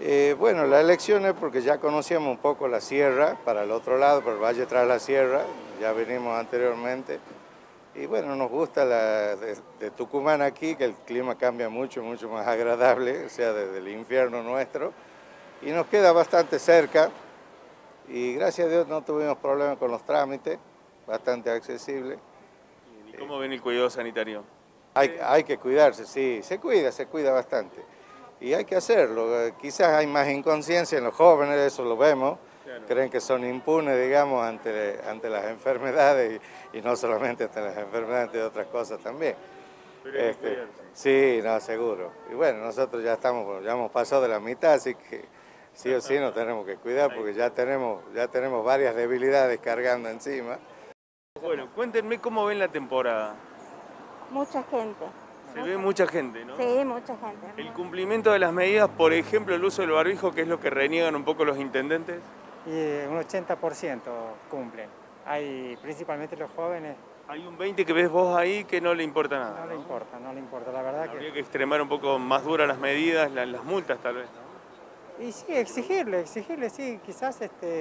Bueno, la elección es porque ya conocíamos un poco la sierra, para el otro lado, por el Valle tras la Sierra, ya venimos anteriormente. Y bueno, nos gusta de Tucumán aquí, que el clima cambia mucho, mucho más agradable, o sea, desde el infierno nuestro. Y nos queda bastante cerca, y gracias a Dios no tuvimos problemas con los trámites, bastante accesible. ¿Y cómo ven el cuidado sanitario? Hay que cuidarse, sí, se cuida bastante. Y hay que hacerlo. Quizás hay más inconsciencia en los jóvenes, eso lo vemos. Claro. Creen que son impunes, digamos, ante las enfermedades y no solamente ante las enfermedades, ante otras cosas también. Pero hay que cuidarse. Sí, no, seguro. Y bueno, nosotros ya hemos pasado de la mitad, así que sí o sí nos tenemos que cuidar porque ya tenemos varias debilidades cargando encima. Bueno, cuéntenme cómo ven la temporada. Mucha gente. Se ve mucha gente, ¿no? Sí, mucha gente. El cumplimiento de las medidas, por ejemplo, el uso del barbijo, que es lo que reniegan un poco los intendentes. Y un 80% cumplen. Hay principalmente los jóvenes. Hay un 20 que ves vos ahí que no le importa nada. No le importa, no le importa, la verdad Habría que extremar un poco más duras las medidas, las multas tal vez, ¿no? Y sí, exigirle, sí, quizás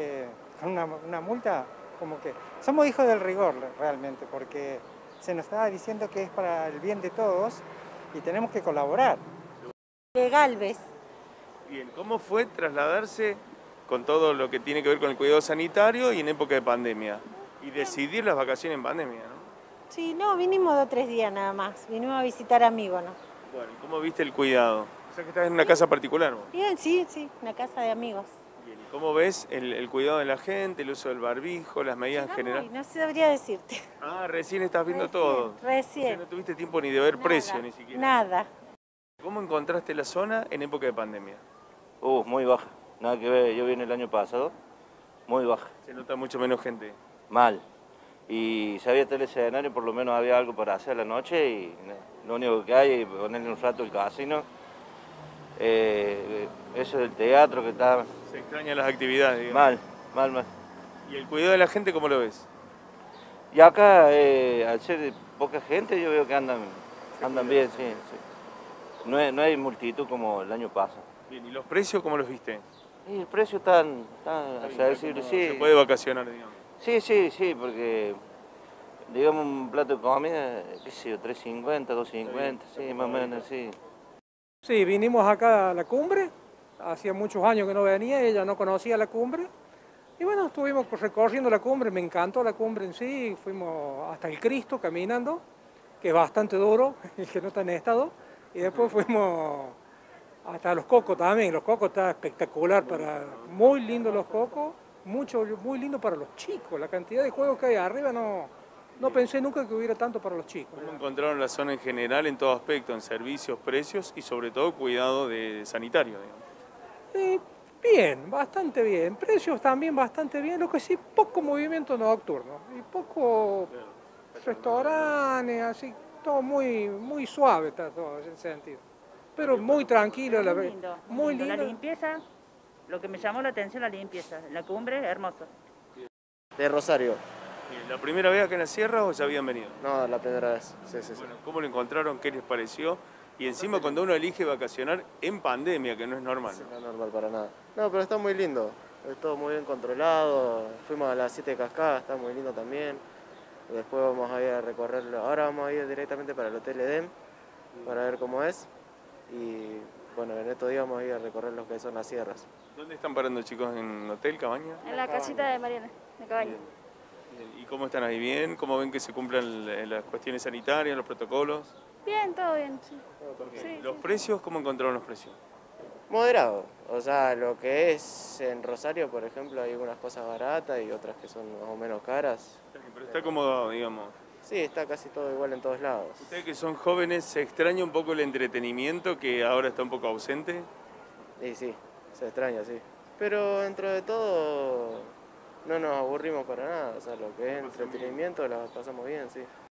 una multa, como que... Somos hijos del rigor realmente, porque se nos está diciendo que es para el bien de todos y tenemos que colaborar. De Galvez. Bien, ¿cómo fue trasladarse con todo lo que tiene que ver con el cuidado sanitario y en época de pandemia? Y decidir las vacaciones en pandemia, ¿no? Sí, no, vinimos 2 o 3 días nada más. Vinimos a visitar amigos, ¿no? Bueno, ¿y cómo viste el cuidado? O sea que estás en una casa particular, ¿no? Bien, sí, una casa de amigos. Bien, ¿y cómo ves el cuidado de la gente, el uso del barbijo, las medidas en general? No sabría decirte. Ah, recién estás viendo todo. O sea, Recién. no tuviste tiempo ni de ver precio, ni siquiera. Nada. ¿Cómo encontraste la zona en época de pandemia? Muy baja, nada que ver, yo vine el año pasado, muy baja. Se nota mucho menos gente. Mal. Y si había el escenario, por lo menos había algo para hacer a la noche y lo único que hay es ponerle un rato el casino. Eso del teatro que está... Se extrañan las actividades, digamos. Mal. ¿Y el cuidado de la gente cómo lo ves? Y acá, al ser poca gente, yo veo que andan bien, sí. No hay multitud como el año pasado. Bien, ¿y los precios cómo los viste? Y el precio está accesible, sí. Se puede vacacionar, digamos. Sí, porque digamos un plato de comida, qué sé yo, 3.50, 2.50, sí, más o menos, sí. Sí, vinimos acá a la cumbre, hacía muchos años que no venía, ella no conocía la cumbre, y bueno, estuvimos recorriendo la cumbre, me encantó la cumbre en sí, fuimos hasta el Cristo caminando, que es bastante duro, el que no está en estado, y después fuimos hasta Los Cocos también. Los Cocos está espectacular, muy lindo Los Cocos, muy lindo para los chicos, la cantidad de juegos que hay arriba no pensé nunca que hubiera tanto para los chicos. ¿Cómo encontraron la zona en general en todo aspecto, en servicios, precios y sobre todo cuidado sanitario, digamos? Bien, bastante bien, precios también bastante bien, lo que sí, poco movimiento nocturno y poco restaurantes, así, todo muy suave está todo en ese sentido. Pero muy tranquilo, la verdad. Muy lindo. La limpieza, lo que me llamó la atención, la limpieza. La cumbre, hermoso. De Rosario. Bien, ¿la primera vez acá en la sierra o ya habían venido? No, la primera vez. Sí. Bueno, ¿cómo lo encontraron? ¿Qué les pareció? Y encima cuando uno elige vacacionar en pandemia, que no es normal, ¿no? No es normal para nada. No, pero está muy lindo. Es todo muy bien controlado. Fuimos a las 7 cascadas, está muy lindo también. Después vamos a ir a recorrerlo. Ahora vamos a ir directamente para el Hotel Edén, para ver cómo es. Y bueno, en estos días vamos a ir a recorrer lo que son las sierras. ¿Dónde están parando, chicos? ¿En hotel, cabaña? En la casita de Mariana, de Cabaña. Bien. ¿Y cómo están ahí? ¿Bien? ¿Cómo ven que se cumplan las cuestiones sanitarias, los protocolos? Bien, todo bien, sí. ¿Los precios? ¿Cómo encontraron los precios? Moderado. O sea, lo que es en Rosario, por ejemplo, hay algunas cosas baratas y otras que son más o menos caras. Pero está acomodado, digamos. Sí, está casi todo igual en todos lados. Ustedes que son jóvenes, ¿se extraña un poco el entretenimiento que ahora está un poco ausente? Y sí, se extraña, sí. Pero dentro de todo no nos aburrimos para nada. O sea, lo que es entretenimiento la pasamos bien, sí.